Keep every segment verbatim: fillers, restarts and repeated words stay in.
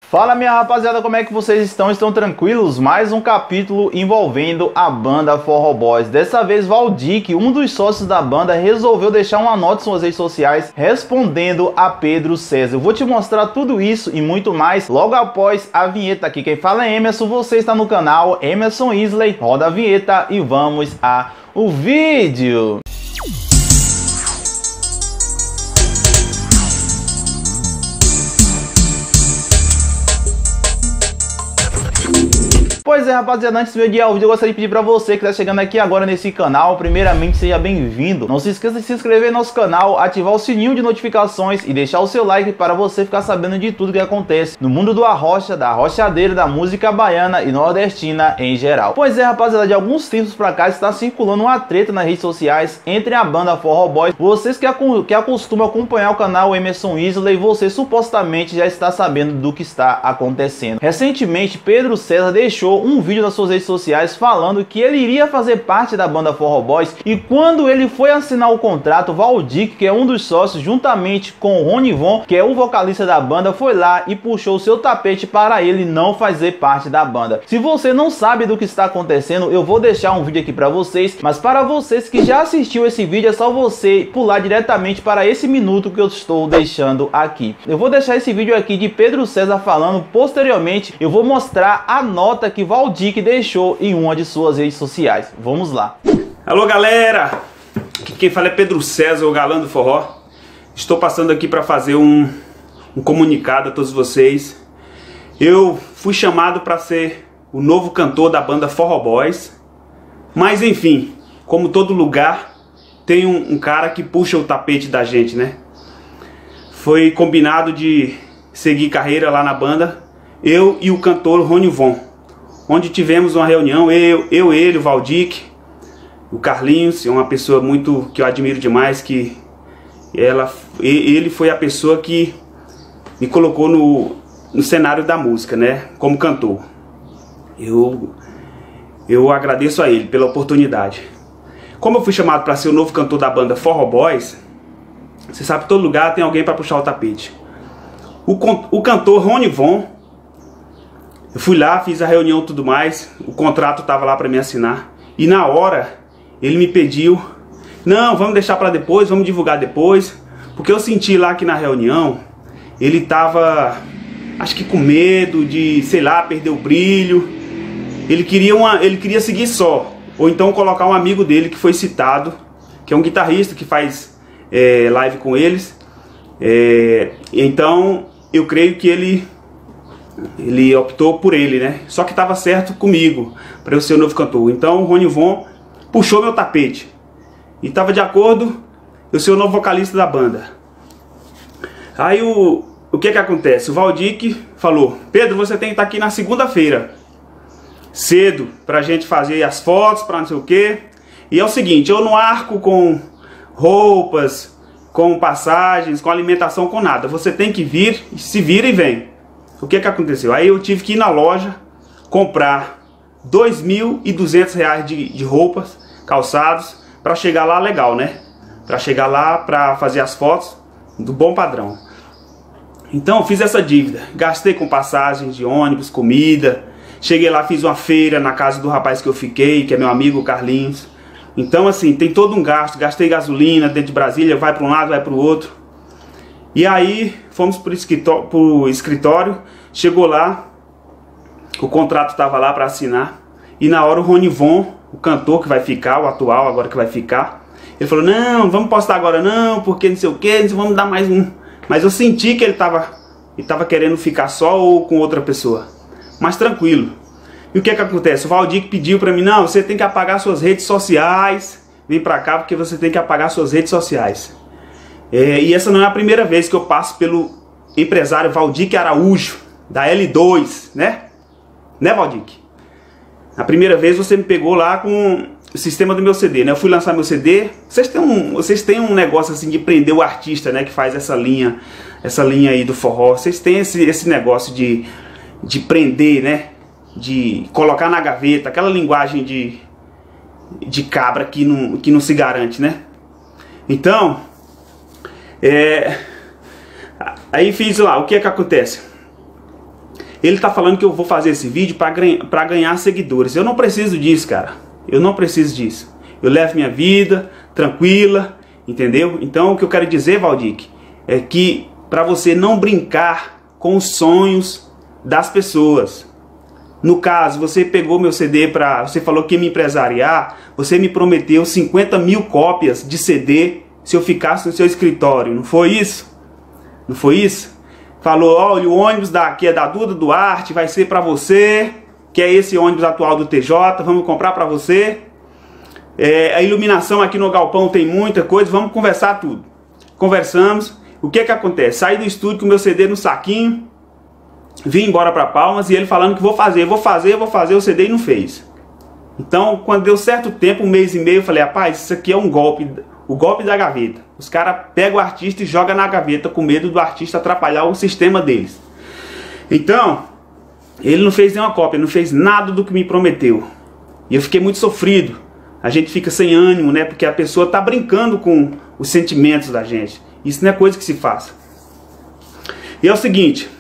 Fala minha rapaziada, como é que vocês estão? Estão tranquilos? Mais um capítulo envolvendo a banda Forró Boys. Dessa vez Valdic, um dos sócios da banda, resolveu deixar uma nota em suas redes sociais respondendo a Pedro César. Eu vou te mostrar tudo isso e muito mais logo após a vinheta aqui. Quem fala é Emerson, você está no canal Emerson Isley. Roda a vinheta e vamos ao vídeo. Pois é, rapaziada, antes de ir ao vídeo, eu gostaria de pedir pra você que está chegando aqui agora nesse canal, primeiramente, seja bem-vindo. Não se esqueça de se inscrever no nosso canal, ativar o sininho de notificações e deixar o seu like para você ficar sabendo de tudo que acontece no mundo do arrocha, da arrochadeira, da música baiana e nordestina em geral. Pois é, rapaziada, de alguns tempos pra cá está circulando uma treta nas redes sociais entre a banda Forró Boys. Vocês que, acu que acostumam acompanhar o canal Emerson Isley, você supostamente já está sabendo do que está acontecendo. Recentemente, Pedro César deixou um vídeo nas suas redes sociais falando que ele iria fazer parte da banda Forró Boys, e quando ele foi assinar o contrato, Valdic, que é um dos sócios, juntamente com o Ronivon, que é o vocalista da banda, foi lá e puxou o seu tapete para ele não fazer parte da banda. Se você não sabe do que está acontecendo, eu vou deixar um vídeo aqui para vocês, mas para vocês que já assistiu esse vídeo, é só você pular diretamente para esse minuto que eu estou deixando aqui. Eu vou deixar esse vídeo aqui de Pedro César falando, posteriormente eu vou mostrar a nota que Valdic deixou em uma de suas redes sociais. Vamos lá. Alô galera, aqui quem fala é Pedro César, o galã do forró. Estou passando aqui para fazer um, um comunicado a todos vocês. Eu fui chamado para ser o novo cantor da banda Forró Boys, mas enfim, como todo lugar, tem um, um cara que puxa o tapete da gente, né? Foi combinado de seguir carreira lá na banda, eu e o cantor Ronivon, onde tivemos uma reunião, eu, eu ele, o Valdic, o Carlinhos, é uma pessoa muito que eu admiro demais, que ela, ele foi a pessoa que me colocou no, no cenário da música, né, como cantor. Eu, eu agradeço a ele pela oportunidade. Como eu fui chamado para ser o novo cantor da banda Forró Boys, você sabe que todo lugar tem alguém para puxar o tapete. O, o cantor Ronivon, eu fui lá, fiz a reunião e tudo mais, o contrato estava lá para me assinar, e na hora ele me pediu, não, vamos deixar para depois, vamos divulgar depois, porque eu senti lá que na reunião ele estava, acho que com medo de, sei lá, perder o brilho, ele queria, uma, ele queria seguir só, ou então colocar um amigo dele que foi citado, que é um guitarrista que faz é, live com eles, é, então eu creio que ele... Ele optou por ele, né? Só que estava certo comigo, para eu ser o novo cantor. Então o Ronivon puxou meu tapete e estava de acordo eu ser o novo vocalista da banda. Aí o, o que que acontece? O Valdic falou, Pedro, você tem que estar aqui na segunda-feira, cedo, pra gente fazer as fotos, pra não sei o que. E é o seguinte, eu não arco com roupas, com passagens, com alimentação, com nada. Você tem que vir, se vira e vem. O que que aconteceu? Aí eu tive que ir na loja comprar dois mil e duzentos reais de, de roupas, calçados, para chegar lá legal, né? Para chegar lá para fazer as fotos do bom padrão. Então eu fiz essa dívida, gastei com passagens de ônibus, comida. Cheguei lá, fiz uma feira na casa do rapaz que eu fiquei, que é meu amigo Carlinhos. Então assim, tem todo um gasto, gastei gasolina dentro de Brasília, vai para um lado, vai para o outro. E aí fomos para o escritório, chegou lá, o contrato estava lá para assinar, e na hora o Ronivon, o cantor que vai ficar, o atual agora que vai ficar, ele falou, não, vamos postar agora não, porque não sei o que, vamos dar mais um. Mas eu senti que ele estava ele tava querendo ficar só ou com outra pessoa, mas tranquilo. E o que que acontece? O Valdic pediu para mim, não, você tem que apagar suas redes sociais, vem para cá porque você tem que apagar suas redes sociais. É, e essa não é a primeira vez que eu passo pelo empresário Valdic Araújo, da L dois, né? Né, Valdic? A primeira vez você me pegou lá com o sistema do meu C D, né? Eu fui lançar meu C D. Vocês têm um, vocês têm um negócio assim de prender o artista, né? Que faz essa linha, essa linha aí do forró. Vocês têm esse, esse negócio de, de prender, né? De colocar na gaveta, aquela linguagem de, de cabra que não, que não se garante, né? Então... É, aí fiz lá, o que é que acontece? Ele tá falando que eu vou fazer esse vídeo para ganhar seguidores. Eu não preciso disso, cara. Eu não preciso disso. Eu levo minha vida tranquila, entendeu? Então o que eu quero dizer, Valdic, é que para você não brincar com os sonhos das pessoas. No caso, você pegou meu C D para... Você falou que ia me empresariar. Você me prometeu cinquenta mil cópias de C D se eu ficasse no seu escritório. Não foi isso? Não foi isso? Falou, olha, o ônibus daqui é da Duda Duarte, vai ser para você, que é esse ônibus atual do T J, vamos comprar para você. É, a iluminação aqui no galpão tem muita coisa, vamos conversar tudo. Conversamos. O que que acontece? Saí do estúdio com o meu C D no saquinho, vim embora para Palmas e ele falando que vou fazer, vou fazer, vou fazer o C D e não fez. Então, quando deu certo tempo, um mês e meio, eu falei, rapaz, isso aqui é um golpe, o golpe da gaveta. Os caras pegam o artista e jogam na gaveta com medo do artista atrapalhar o sistema deles. Então, ele não fez nenhuma cópia, não fez nada do que me prometeu. E eu fiquei muito sofrido. A gente fica sem ânimo, né? Porque a pessoa está brincando com os sentimentos da gente. Isso não é coisa que se faça. E é o seguinte,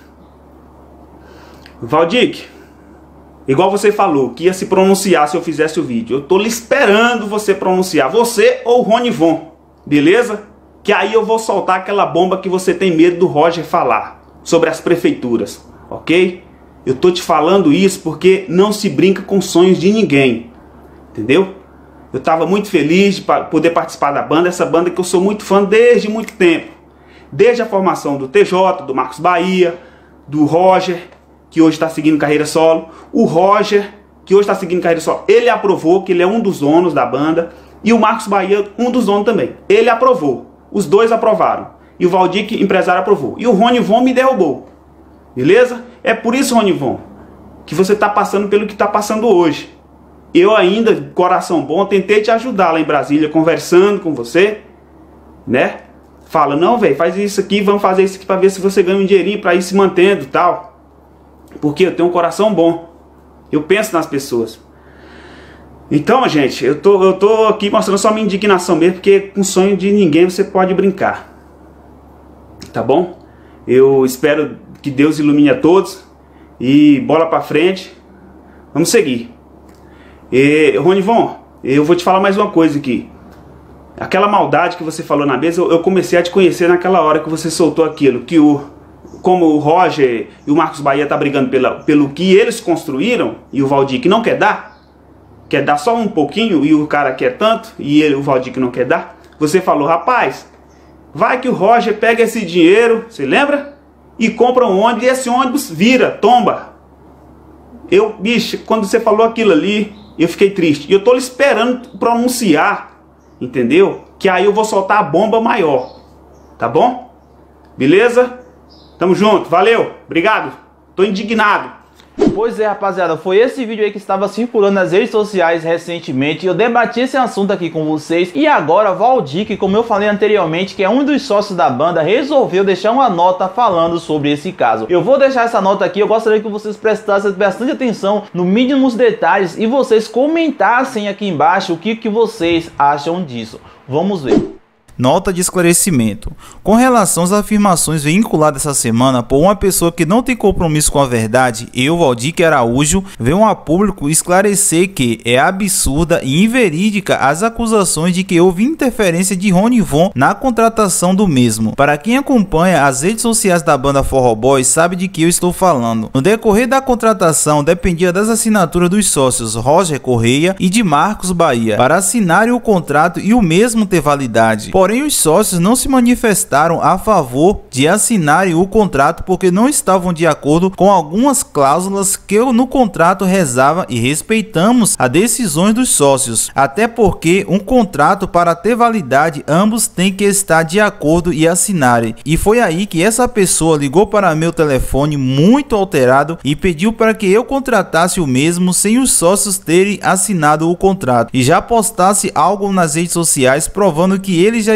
Valdic, igual você falou, que ia se pronunciar se eu fizesse o vídeo. Eu tô lhe esperando você pronunciar. Você ou o Ronivon, beleza? Que aí eu vou soltar aquela bomba que você tem medo do Roger falar. Sobre as prefeituras, ok? Eu tô te falando isso porque não se brinca com sonhos de ninguém. Entendeu? Eu tava muito feliz de poder participar da banda. Essa banda que eu sou muito fã desde muito tempo. Desde a formação do T J, do Marcos Bahia, do Roger, que hoje está seguindo carreira solo. O Roger, que hoje está seguindo carreira solo, ele aprovou, que ele é um dos donos da banda. E o Marcos Bahia, um dos donos também. Ele aprovou. Os dois aprovaram. E o Valdic, empresário, aprovou. E o Ronivon me derrubou. Beleza? É por isso, Ronivon, que você está passando pelo que está passando hoje. Eu ainda, coração bom, tentei te ajudar lá em Brasília, conversando com você, né? Fala, não, velho, faz isso aqui, vamos fazer isso aqui para ver se você ganha um dinheirinho para ir se mantendo e tal. Porque eu tenho um coração bom. Eu penso nas pessoas. Então, gente, eu tô, eu tô aqui mostrando só minha indignação mesmo, porque com sonho de ninguém você pode brincar. Tá bom? Eu espero que Deus ilumine a todos. E bola pra frente. Vamos seguir. E, Ronivon, eu vou te falar mais uma coisa aqui. Aquela maldade que você falou na mesa, eu, eu comecei a te conhecer naquela hora que você soltou aquilo. Que o, como o Roger e o Marcos Bahia tá brigando pela, pelo que eles construíram, e o Valdic não quer dar, quer dar só um pouquinho, e o cara quer tanto, e ele, o Valdic não quer dar. Você falou, rapaz, vai que o Roger pega esse dinheiro, você lembra? E compra um ônibus, e esse ônibus vira, tomba. Eu, bicho, quando você falou aquilo ali, eu fiquei triste. E eu tô esperando pronunciar, entendeu? Que aí eu vou soltar a bomba maior. Tá bom? Beleza? Tamo junto, valeu, obrigado. Tô indignado. Pois é, rapaziada, foi esse vídeo aí que estava circulando nas redes sociais recentemente. Eu debati esse assunto aqui com vocês. E agora, Valdic, como eu falei anteriormente, que é um dos sócios da banda, resolveu deixar uma nota falando sobre esse caso. Eu vou deixar essa nota aqui, eu gostaria que vocês prestassem bastante atenção no mínimos detalhes e vocês comentassem aqui embaixo o que, que vocês acham disso. Vamos ver. Nota de esclarecimento. Com relação às afirmações vinculadas essa semana por uma pessoa que não tem compromisso com a verdade, eu, Valdic Araújo, venho a público esclarecer que é absurda e inverídica as acusações de que houve interferência de Ronivon na contratação do mesmo. Para quem acompanha as redes sociais da banda Forró Boys sabe de que eu estou falando. No decorrer da contratação dependia das assinaturas dos sócios Roger Correia e de Marcos Bahia para assinarem o contrato e o mesmo ter validade. Porém, Porém, os sócios não se manifestaram a favor de assinarem o contrato porque não estavam de acordo com algumas cláusulas que no contrato rezava e respeitamos as decisões dos sócios, até porque um contrato para ter validade ambos têm que estar de acordo e assinarem. E foi aí que essa pessoa ligou para meu telefone muito alterado e pediu para que eu contratasse o mesmo sem os sócios terem assinado o contrato e já postasse algo nas redes sociais provando que ele já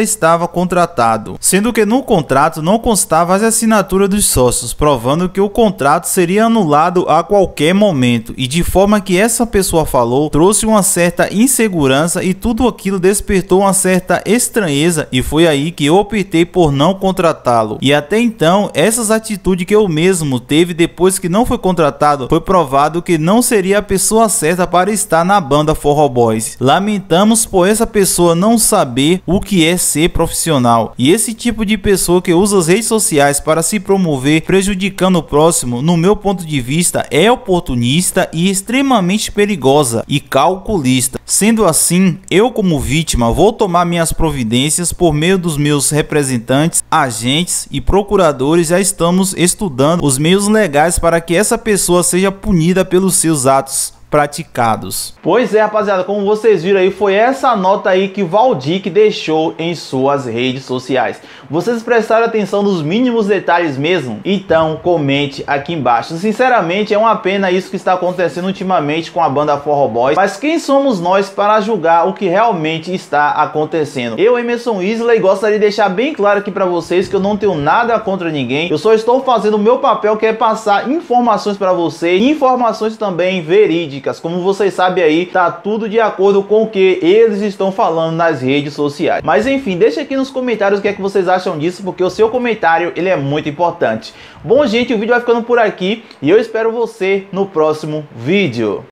estava contratado, sendo que no contrato não constava as assinaturas dos sócios, provando que o contrato seria anulado a qualquer momento, e de forma que essa pessoa falou, trouxe uma certa insegurança e tudo aquilo despertou uma certa estranheza, e foi aí que eu optei por não contratá-lo. E até então, essas atitudes que eu mesmo teve depois que não foi contratado, foi provado que não seria a pessoa certa para estar na banda Forró Boys. Lamentamos por essa pessoa não saber o que é ser profissional, e esse tipo de pessoa que usa as redes sociais para se promover prejudicando o próximo, no meu ponto de vista, é oportunista e extremamente perigosa e calculista. Sendo assim, eu como vítima vou tomar minhas providências por meio dos meus representantes, agentes e procuradores. Já estamos estudando os meios legais para que essa pessoa seja punida pelos seus atos praticados. Pois é, rapaziada, como vocês viram aí, foi essa nota aí que Valdir deixou em suas redes sociais. Vocês prestaram atenção nos mínimos detalhes mesmo? Então comente aqui embaixo. Sinceramente, é uma pena isso que está acontecendo ultimamente com a banda Forró Boys, mas quem somos nós para julgar o que realmente está acontecendo? Eu, Emerson Isley, gostaria de deixar bem claro aqui para vocês que eu não tenho nada contra ninguém, eu só estou fazendo o meu papel, que é passar informações para vocês, informações também verídicas. Como vocês sabem aí, tá tudo de acordo com o que eles estão falando nas redes sociais. Mas enfim, deixa aqui nos comentários o que é que vocês acham disso, porque o seu comentário ele é muito importante. Bom, gente, o vídeo vai ficando por aqui e eu espero você no próximo vídeo.